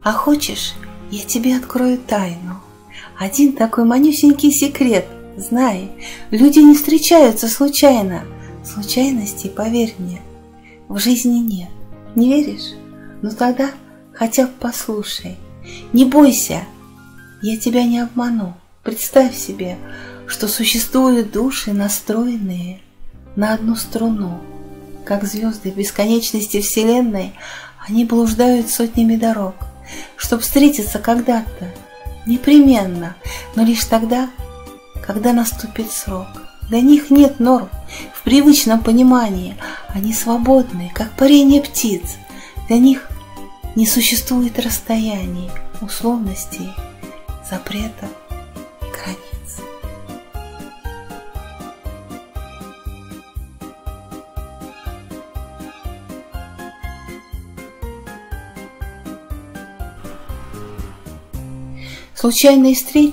А хочешь, я тебе открою тайну? Один такой манюсенький секрет. Знай, люди не встречаются случайно. Случайностей, поверь мне, в жизни нет. Не веришь? Ну тогда хотя бы послушай. Не бойся, я тебя не обману. Представь себе, что существуют души, настроенные на одну струну. Как звезды бесконечности Вселенной, они блуждают сотнями дорог, чтоб встретиться когда-то, непременно, но лишь тогда, когда наступит срок. Для них нет норм в привычном понимании, они свободны, как парение птиц. Для них не существует расстояний, условностей, запретов, границ. Случайные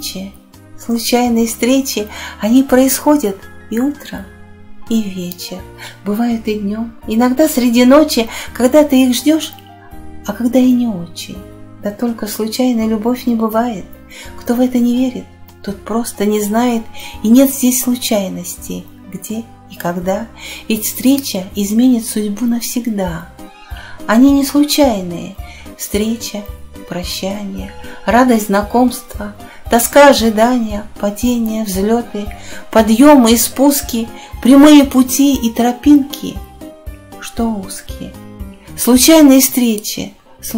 встречи, они происходят и утром, и вечер, бывают и днем, иногда среди ночи, когда ты их ждешь, а когда и не очень. Да только случайной любовь не бывает. Кто в это не верит, тот просто не знает, и нет здесь случайностей, где и когда, ведь встреча изменит судьбу навсегда. Они не случайные, встреча, прощание, радость знакомства, тоска ожидания, падения, взлеты, подъемы и спуски, прямые пути и тропинки, что узкие. Случайные встречи,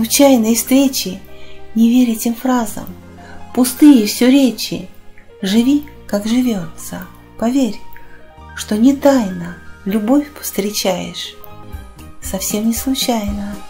не верь этим фразам, пустые все речи. Живи, как живется, поверь, что не тайно любовь повстречаешь, совсем не случайно.